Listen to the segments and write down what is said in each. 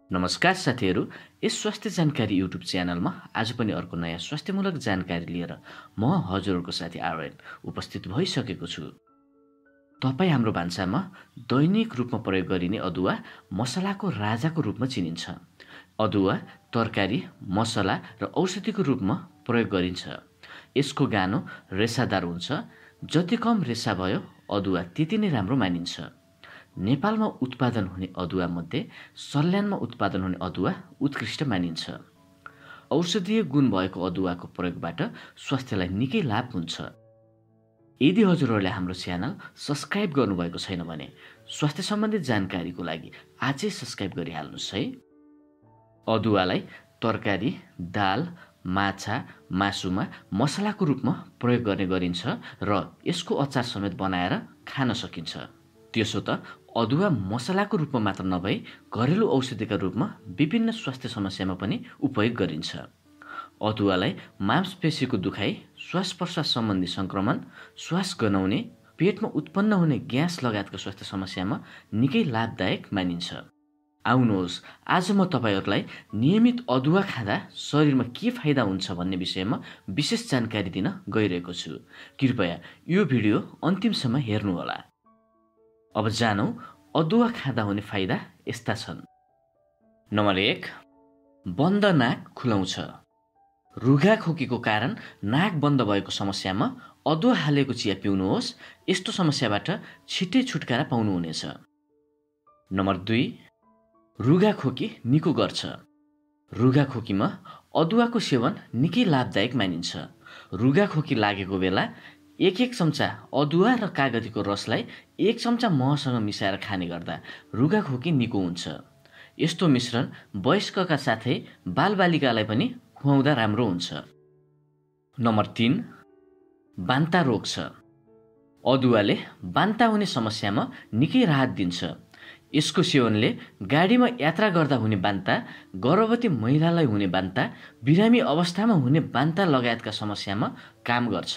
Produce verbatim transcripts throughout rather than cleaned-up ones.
नमस्कार साथीहरू, यस स्वास्थ्य जानकारी युट्युब च्यानलमा आज पनि अर्को नयाँ स्वास्थ्यमूलक जानकारी लिएर म हजुरहरूको साथी आर्यन उपस्थित भइसकेको छु। तपाईँ हाम्रो भान्सामा दैनिक रूपमा प्रयोग गरिने अदुवा मसलाको राजाको रूपमा चिनिन्छ। अदुवा तरकारी, मसला र औषधिको रूपमा प्रयोग गरिन्छ। यसको गानो रेसादार हुन्छ। जति कम रेसा भयो अदुवा त्यति नै राम्रो मानिन्छ। नेपालमा उत्पादन हुने अदुवा मध्ये सल्यानमा उत्पादन हुने अदुवा उत्कृष्ट मानिन्छ। औषधीय गुण भएको अदुवाको प्रयोगबाट स्वास्थ्यलाई निकै लाभ हुन्छ। यदि हजुरहरूले हाम्रो च्यानल सब्स्क्राइब गर्नुभएको छैन भने स्वास्थ्य सम्बन्धित जानकारीको लागि आजै सब्स्क्राइब गरिहाल्नुहोस् है। अदुवालाई तरकारी, दाल, माछा, मासुमा मसलाको रूपमा प्रयोग गर्ने गरिन्छ र यसको अचार समेत बनाएर खान सकिन्छ। त्यसो त अदुवा मसलाको रूपमा मात्र नभई घरेलु औषधिका रूपमा विभिन्न स्वास्थ्य समस्यामा पनि उपयोग गरिन्छ। अदुवालाई मांसपेशीको दुखाइ, श्वास प्रश्वास सम्बन्धी संक्रमण, श्वास गनाउने, पेटमा उत्पन्न हुने ग्यास लगायतका स्वास्थ्य समस्यामा निकै लाभदायक मानिन्छ। आउनुहोस्, आज म तपाईहरूलाई नियमित अदुवा खाँदा शरीरमा के फाइदा हुन्छ भन्ने विषयमा विशेष जानकारी दिन गइरहेको छु। कृपया यो भिडियो अन्तिमसम्म हेर्नुहोला। अब जानौं अदुवा खाँदा हुने फाइदा यस्ता छन्। नम्बर एक, बन्द नाक खुलाउँछ। रुघा खोकीको कारण नाक बन्द भएको समस्यामा अदुवा हालेको चिया पिउनुहोस्। यस्तो समस्याबाट छिट्टै छुटकारा पाउनुहुनेछ। नम्बर दुई, रुघा खोकी निको गर्छ। रुघा खोकीमा अदुवाको सेवन निकै लाभदायक मानिन्छ। रुघा खोकी लागेको बेला एक एक चम्चा अदुवा र कागतीको रसलाई एक चम्चा महसँग मिसाएर खाने गर्दा रुघा खोकी निको हुन्छ। यस्तो मिश्रण वयस्कका साथै बालबालिकालाई पनि खुवाउँदा राम्रो हुन्छ। नम्बर तीन, बान्ता रोक्छ। अदुवाले बान्ता हुने समस्यामा निकै राहत दिन्छ। यसको सेवनले गाडीमा यात्रा गर्दा हुने बान्ता, गर्भवती महिलालाई हुने बान्ता, बिरामी अवस्थामा हुने बान्ता लगायतका समस्यामा काम गर्छ।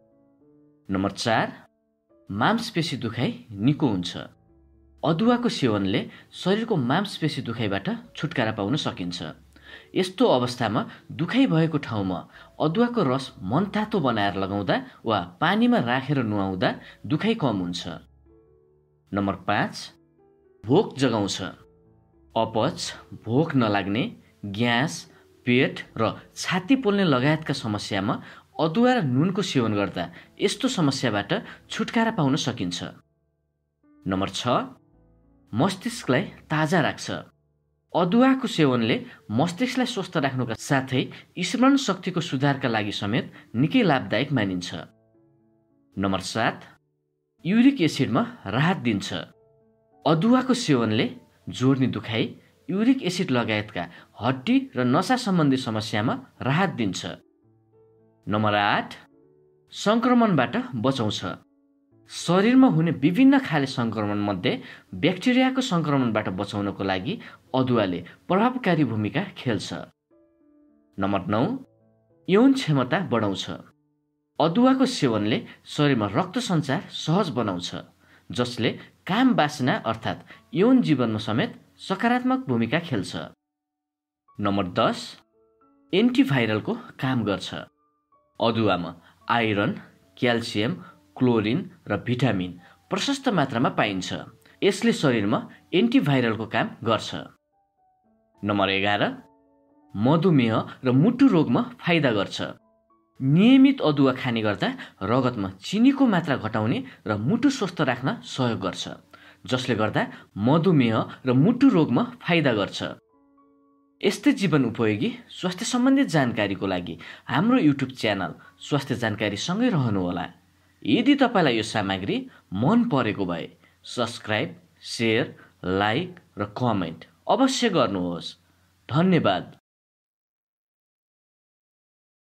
नम्बर चार, मांसपेशी दुखाइ निको हुन्छ। अदुवाको सेवनले शरीरको मांसपेशी दुखाइबाट छुटकारा पाउन सकिन्छ। यस्तो अवस्थामा दुखाइ भएको ठाउँमा अदुवाको रस मनतातो बनाएर लगाउँदा वा पानीमा राखेर नुहाउँदा दुखाइ कम हुन्छ। नम्बर पाँच, भोक जगाउँछ। अपच, भोक नलाग्ने, ग्यास, पेट र छाती पोल्ने लगायतका समस्यामा अदुवा र नुनको सेवन गर्दा यस्तो समस्याबाट छुटकारा पाउन सकिन्छ। नम्बर छ, मस्तिष्कलाई ताजा राख्छ। अदुवाको सेवनले मस्तिष्कलाई स्वस्थ राख्नुका साथै स्मरण शक्तिको सुधारका लागि समेत निकै लाभदायक मानिन्छ। नम्बर सात, युरिक एसिडमा राहत दिन्छ। अदुवाको सेवनले जोर्नी दुखाइ, युरिक एसिड लगायतका हड्डी र नसा सम्बन्धी समस्यामा राहत दिन्छ। नम्बर आठ, संक्रमणबाट बचाउँछ। शरीरमा हुने विभिन्न खाले संक्रमण मध्ये ब्याक्टेरियाको संक्रमणबाट बचाउनको लागि अदुवाले प्रभावकारी भूमिका खेल्छ। नम्बर नौ, यौन क्षमता बढाउँछ। अदुवाको सेवनले शरीरमा रक्त सञ्चार सहज बनाउँछ, जसले काम वासना अर्थात् यौन जीवनमा समेत सकारात्मक भूमिका खेल्छ। नम्बर दस, एन्टिभाइरलको काम गर्छ। अदुवामा आइरन, क्याल्सियम, क्लोरिन र भिटामिन प्रशस्त मात्रामा पाइन्छ। यसले शरीरमा एन्टिभाइरलको काम गर्छ। नम्बर एघार, मधुमेह र मुटु रोगमा फाइदा गर्छ। नियमित अदुवा खाने गर्दा रगतमा चिनीको मात्रा घटाउने र मुटु स्वस्थ राख्न सहयोग गर्छ, जसले गर्दा मधुमेह र मुटु रोगमा फाइदा गर्छ। यस्तै जीवन उपयोगी स्वास्थ्य सम्बन्धित जानकारीको लागि हाम्रो युट्युब च्यानल स्वास्थ्य जानकारी सँगै रहनुहोला। यदि तपाईँलाई यो सामग्री मन परेको भए सब्स्क्राइब, सेयर, लाइक र कमेन्ट अवश्य गर्नुहोस्। धन्यवाद।